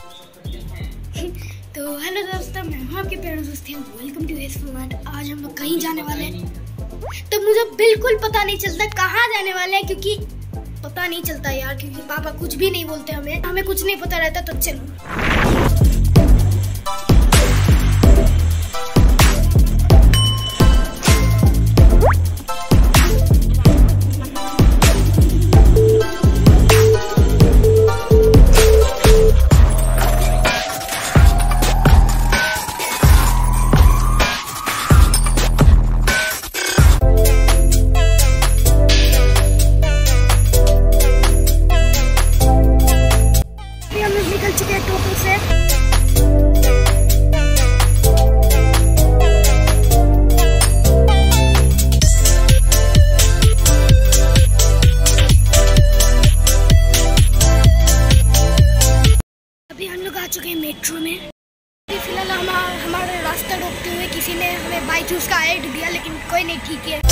तो हेलो दोस्तों, मैं हूं आपके प्यारे दोस्त हैं। Welcome to S format. आज हम लोग कहीं जाने वाले हैं, तो मुझे बिल्कुल पता नहीं चलता कहाँ जाने वाले हैं, क्योंकि पता नहीं चलता यार, क्योंकि पापा कुछ भी नहीं बोलते हमें कुछ नहीं पता रहता। तो चलो निकल चुके हैं टोटो से। अभी हम लोग आ चुके हैं मेट्रो में। फिलहाल हमारा रास्ता रोकते हुए किसी ने हमें बाई चूज का ऐड दिया, लेकिन कोई नहीं, ठीक है।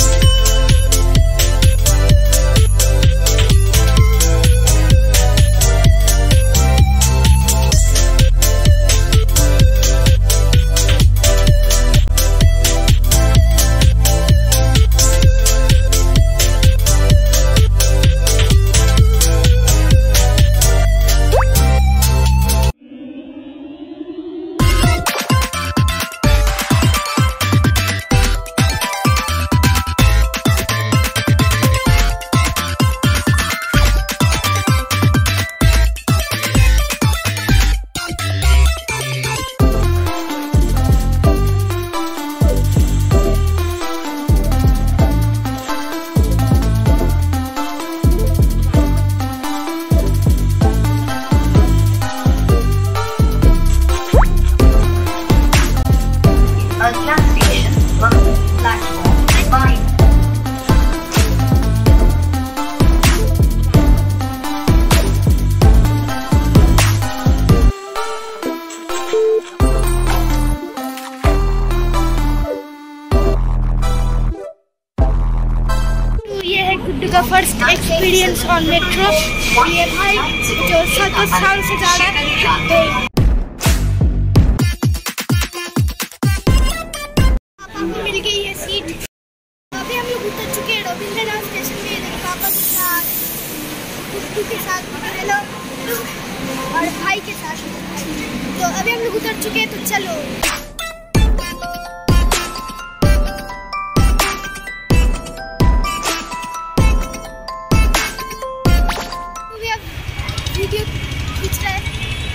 गुड्डू का फर्स्ट एक्सपीरियंस ऑन मेट्रो। ये भाई जो 7 साल से जा रहा है, पापा को मिल गई ये सीट। अभी हम लोग उतर चुके हैं रविंद्रनाथ स्टेशन में, पापा के साथ, गुड्डू के साथ, हेलो, और भाई के साथ। तो अभी हम लोग उतर चुके हैं, तो चलो। वीडियो खींच रहा है।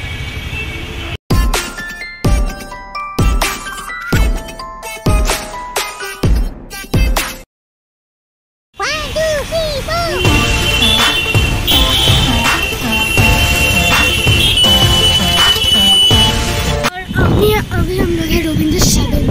और अभी हम लोग हैं रविंद्र सागर।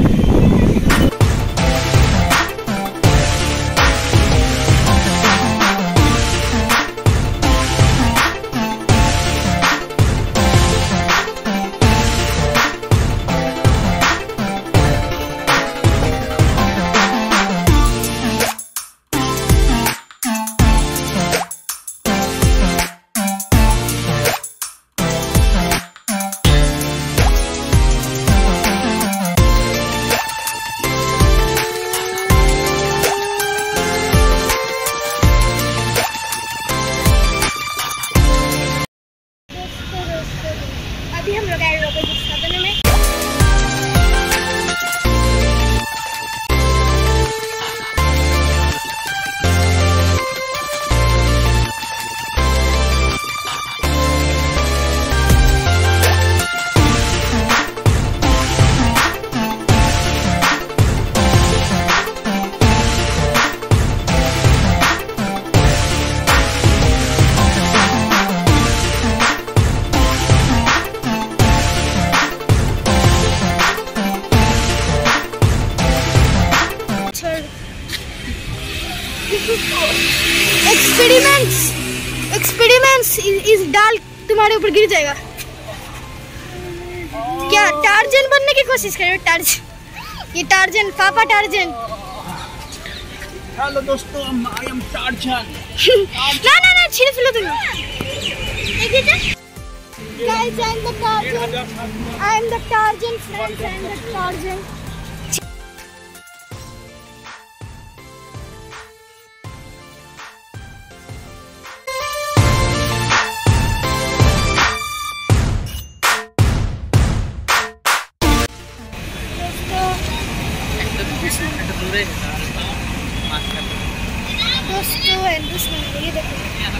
अभी हम लोग आए रविंद्र सागर में। एक्सपेरिमेंट्स इस डाल तुम्हारे ऊपर गिर जाएगा। क्या टार्जन बनने की कोशिश कर रहे हो? टार्जन, ये टार्जन, पापा टार्जन। हेलो दोस्तों, आई एम टार्जन। ना ना ना, छिड़ फिलो तुम। Guys, I am the Tarzan. I am the Tarzan friends. I am the Tarzan. दोस्तों ये देखो,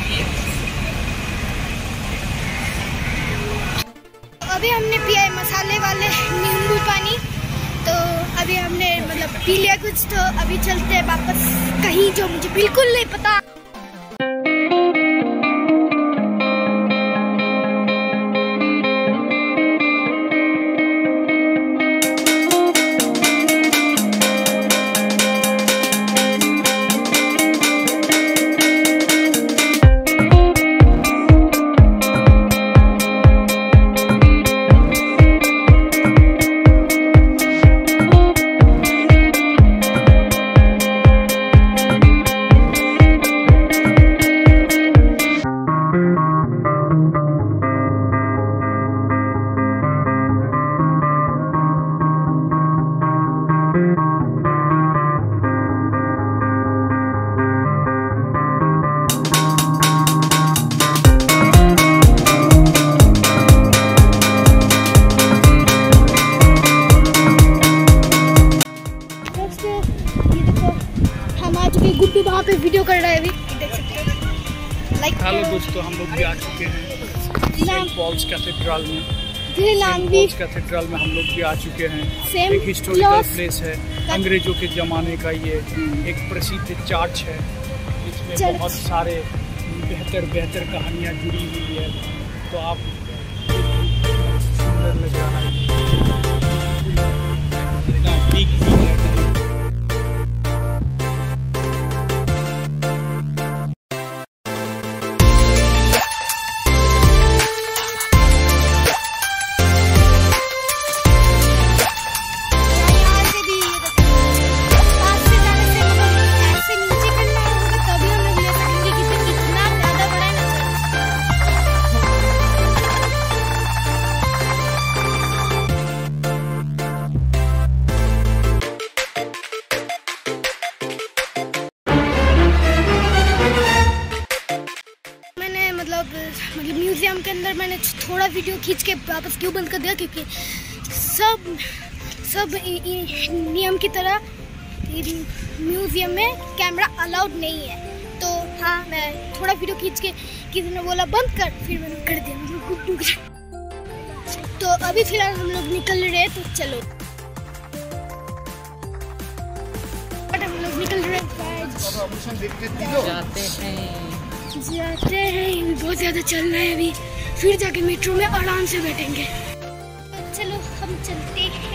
अभी हमने पिया है मसाले वाले नींबू पानी। तो अभी हमने मतलब पी लिया कुछ, तो अभी चलते हैं वापस कहीं जो मुझे बिल्कुल नहीं पता। गुड्डू वहाँ पे वीडियो कर रहा है अभी, देख सकते हैं। लाइक हेलो दोस्तों, हम लोग भी आ चुके हैं सेंट पॉल्स कैथेड्रल में। कैथेड्रल में हम लोग भी आ चुके हैं। एक हिस्टोरिकल प्लेस है, अंग्रेजों के ज़माने का ये एक प्रसिद्ध चर्च है। इसमें बहुत सारे बेहतर कहानियाँ जुड़ी हुई है। तो आप सुंदर लग रहा है। मतलब म्यूजियम के अंदर मैंने थोड़ा वीडियो खींच के वापस क्यों बंद कर दिया, क्योंकि सब नियम की तरह म्यूजियम में कैमरा अलाउड नहीं है। तो हाँ, मैं थोड़ा वीडियो खींच के किसी ने बोला बंद कर, फिर मैंने कर दिया। तो अभी फिलहाल हम लोग निकल रहे हैं, तो चलो हम लोग निकल रहे जाते हैं। बहुत ज़्यादा चल रहा है अभी, फिर जाके मेट्रो में आराम से बैठेंगे। तो चलो हम चलते हैं।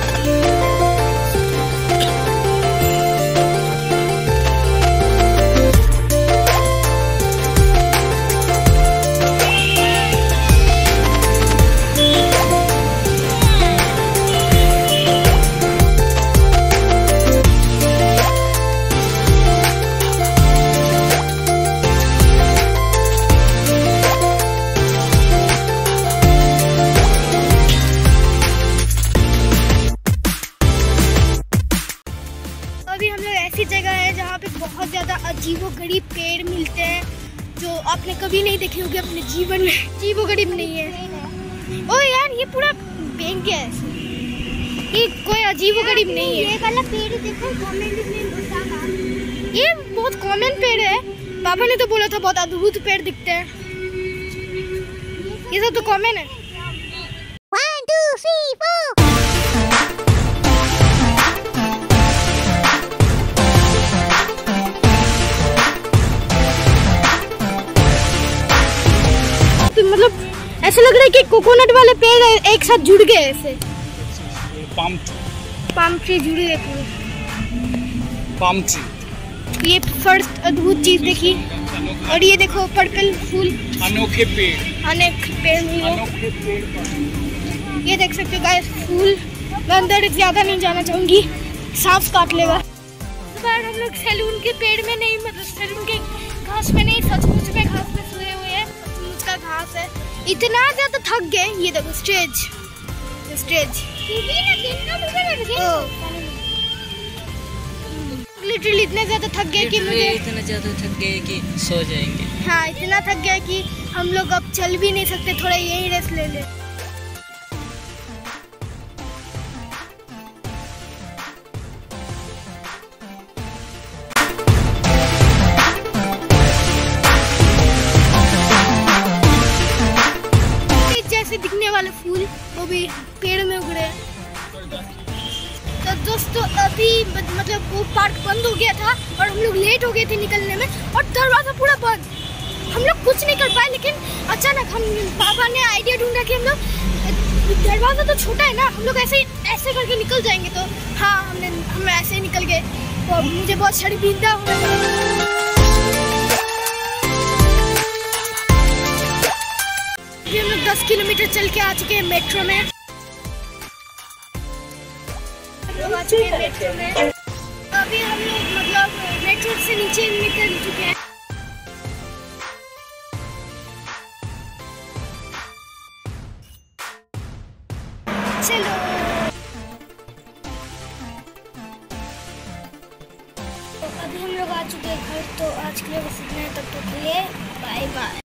ऐसी जगह है जहाँ पे बहुत ज़्यादा अजीबोगरीब पेड़ मिलते हैं जो आपने कभी नहीं देखे होंगे अपने जीवन में। अजीबोगरीब नहीं है। ओ यार, ये पूरा बैंक है, ये कोई अजीबोगरीब नहीं है। ये वाला पेड़ देखो, ये बहुत कॉमन पेड़ है। पापा ने तो बोला था बहुत अद्भुत पेड़ दिखते हैं। ये सब तो कॉमन है। 1 2 3 4 मतलब ऐसा लग रहा है कि कोकोनट वाले पेड़ एक साथ जुड़ गए ऐसे। पाम ट्री जुड़ गए पूरे। पाम ट्री, ये फर्स्ट अद्भुत चीज देखी। और ये देखो पर्पल फूल, अनोखे पेड़ मिले। ये देख सकते हो गाइस, फूल। मैं अंदर ज्यादा नहीं जाना चाहूंगी, सांप काट लेगा। इस बार हम लोग सैलून के पेड़ में नहीं, मतलब सैलून के घास में नहीं, सचमुच में घास में सोए हुए हैं। सचमुच का घास है। इतना ज्यादा थक गए। ये देखो स्टेज लिटरली इतने ज्यादा थक गए कि सो जाएंगे। हाँ, इतना थक गया कि हम लोग अब चल भी नहीं सकते, थोड़ा यही रेस्ट ले ले। जैसे दिखने वाले फूल वो भी पेड़ में उग रहे हैं। तो दोस्तों अभी मतलब वो पार्क बंद हो गया था और हम लोग लेट हो गए थे निकलने में और दरवाजा पूरा बंद। हम लोग कुछ नहीं कर पाए, लेकिन अचानक हम पापा ने आइडिया ढूंढा कि हम लोग दरवाजा तो छोटा है ना, हम लोग ऐसे करके निकल जाएंगे। तो हाँ, हम ऐसे ही निकल गए। तो मुझे बहुत शर्मिंदा हो रहा। हम लोग 10 किलोमीटर चल के आ चुके हैं मेट्रो में। लोग आ चुके हैं मेट्रो में। अभी हम लोग मतलब मेट्रो से नीचे निकल चुके हैं। चलो तो अभी हम लोग आ चुके हैं घर। तो आज के लिए बस इतना है, तब तक के लिए बाय बाय।